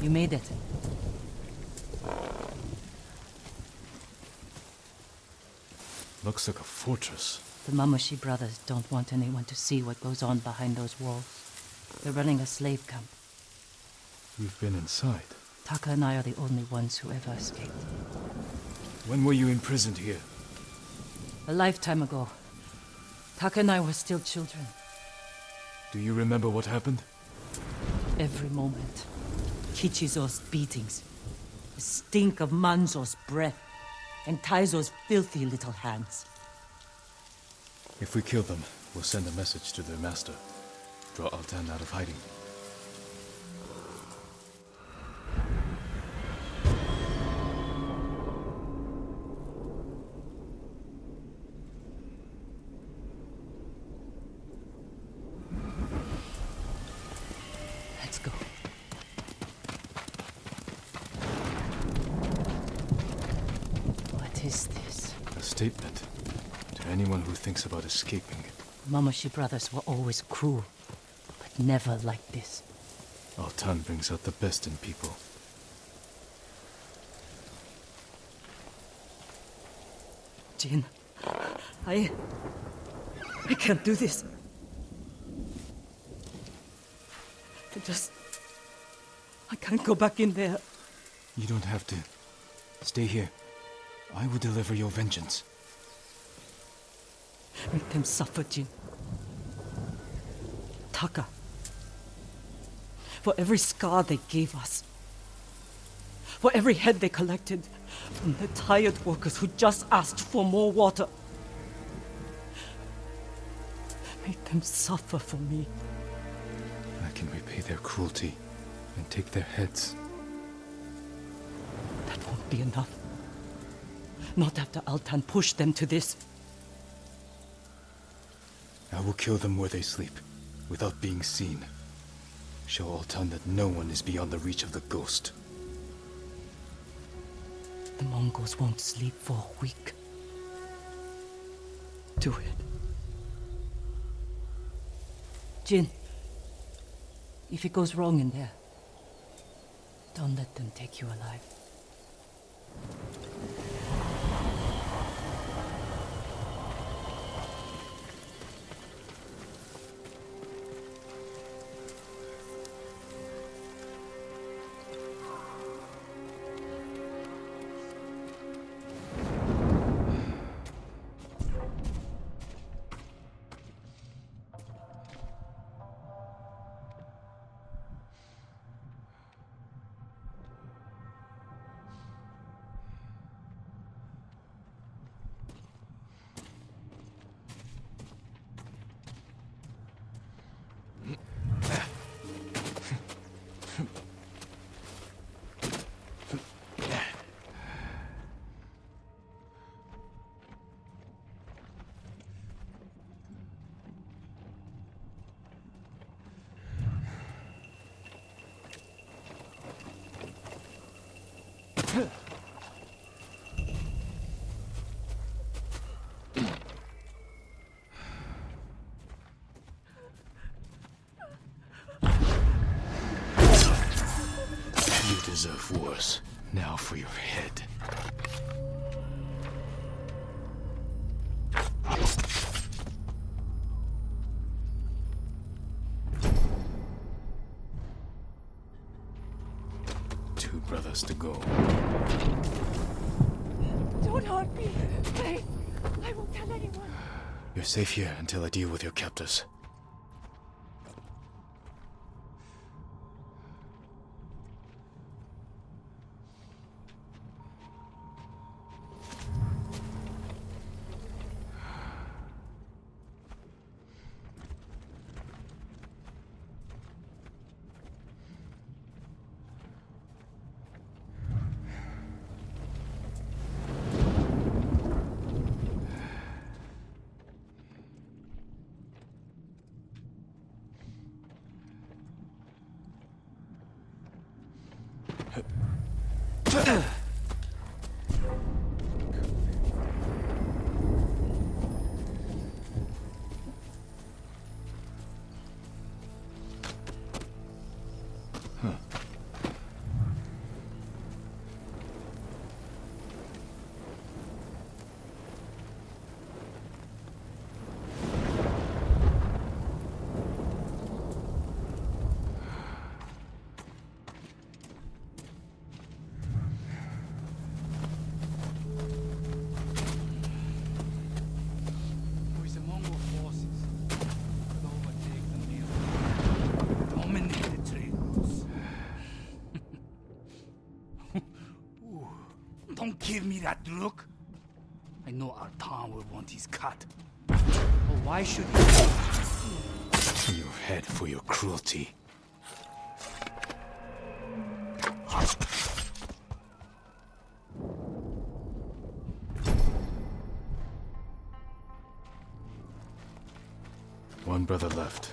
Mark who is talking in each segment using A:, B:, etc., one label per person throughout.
A: You made it.
B: Looks like a fortress.
A: The Mamushi brothers don't want anyone to see what goes on behind those walls. They're running a slave camp.
B: You've been inside.
A: Taka and I are the only ones who ever escaped.
B: When were you imprisoned here?
A: A lifetime ago. Taka and I were still children.
B: Do you remember what happened?
A: Every moment. Kichizo's beatings. The stink of Manzo's breath. And Taizo's filthy little hands.
B: If we kill them, we'll send a message to their master. Draw Altan out of hiding.
A: Let's go. What is this?
B: A statement to anyone who thinks about escaping.
A: Mamushi brothers were always cruel, but never like this.
B: Altan brings out the best in people.
A: Jin, I can't do this. I can't go back in there.
B: You don't have to. Stay here. I will deliver your vengeance.
A: Make them suffer, Jin. Taka. For every scar they gave us. For every head they collected from the tired workers who just asked for more water. Make them suffer for me.
B: I can repay their cruelty and take their heads.
A: That won't be enough. Not after Altan pushed them to this.
B: I will kill them where they sleep, without being seen. Show Altan that no one is beyond the reach of the ghost.
A: The Mongols won't sleep for a week. Do it. Jin, if it goes wrong in there, don't let them take you alive.
B: You deserve worse. Now for your head. Two brothers to go.
C: Don't hurt me, please. I won't tell anyone.
B: You're safe here until I deal with your captors.
D: me that look? I know our Tom will want his cut.
E: Well, why should he?
B: Your head for your cruelty. One brother left.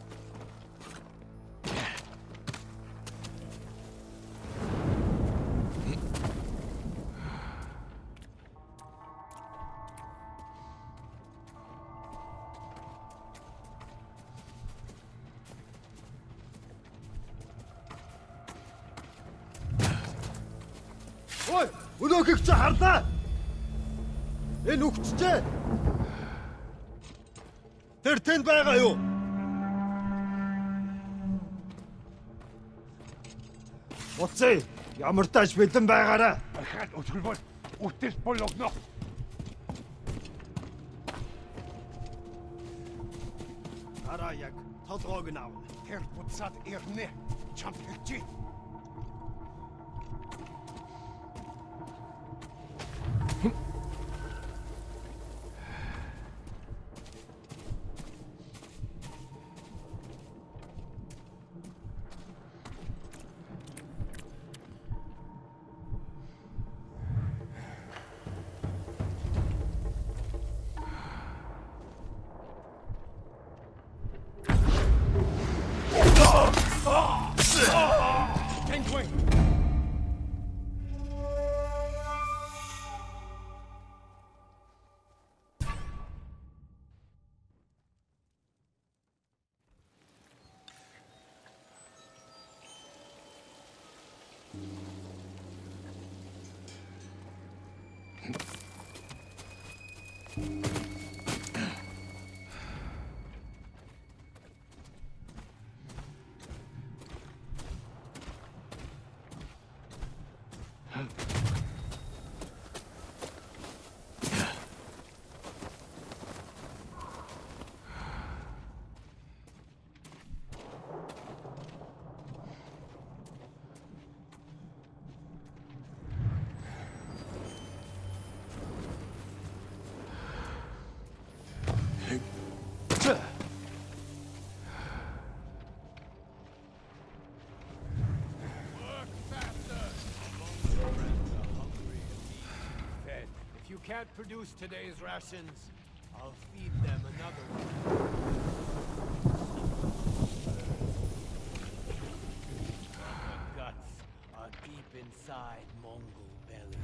F: Ой, өнөөхийг чи харлаа. Энэ үгчжээ. Тэр тэнд байгаа юу? Уцээ, ямар тааш бэлэн байгаарай.
D: Ахад өсгөлбөл үтээс болгоно.
F: Араа яг толгойг нь авна.
D: Тэр буцаад ирнэ. Чамд хэлжээ.
G: Can't produce today's rations, I'll feed them another one. The guts are deep inside Mongol belly.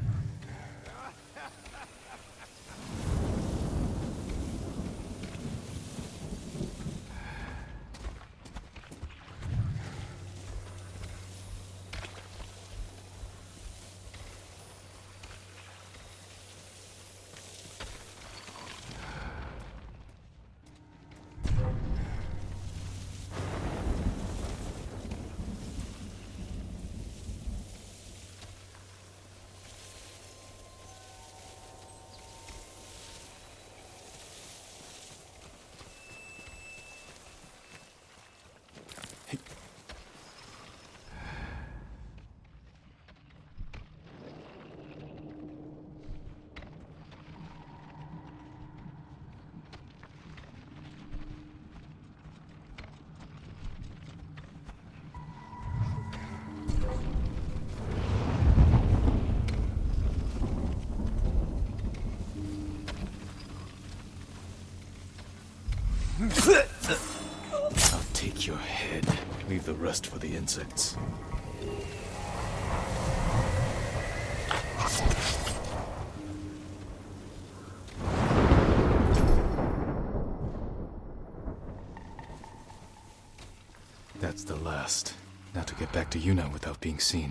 B: I'll take your head. Leave the rest for the insects. That's the last. Now to get back to Yuna without being seen.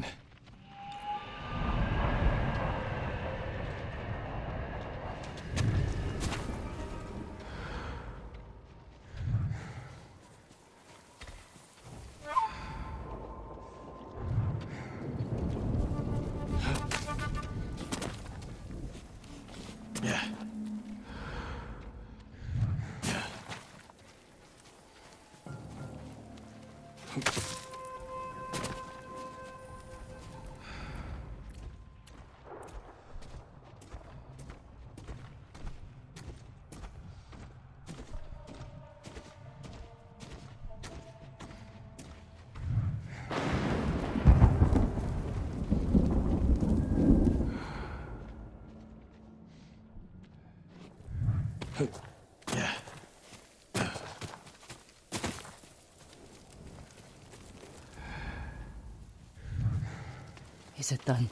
A: Is it done?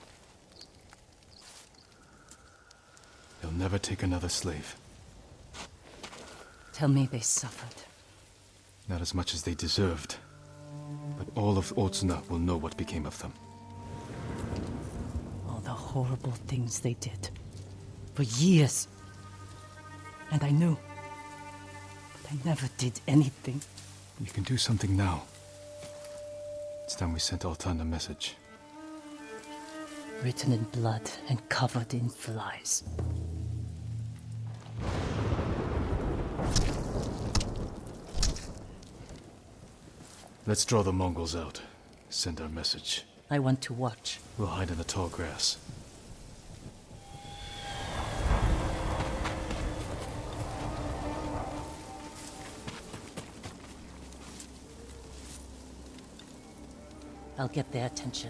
B: They'll never take another slave.
A: Tell me they suffered.
B: Not as much as they deserved. But all of Otsuna will know what became of them.
A: All the horrible things they did. For years. And I knew. But I never did anything.
B: You can do something now. It's time we sent Altan a message.
A: Written in blood and covered in flies.
B: Let's draw the Mongols out. Send our message.
A: I want to watch.
B: We'll hide in the tall grass.
A: I'll get their attention.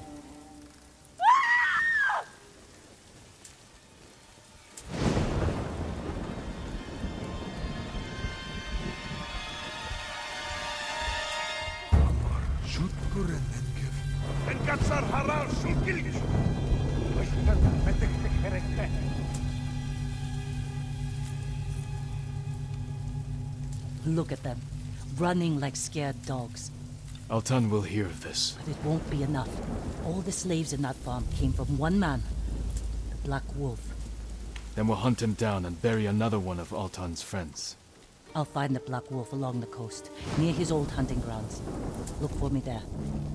A: Look at them, running like scared dogs.
B: Altan will hear of this.
A: But it won't be enough. All the slaves in that farm came from one man, the Black Wolf.
B: Then we'll hunt him down and bury another one of Altan's friends.
A: I'll find the Black Wolf along the coast, near his old hunting grounds. Look for me there.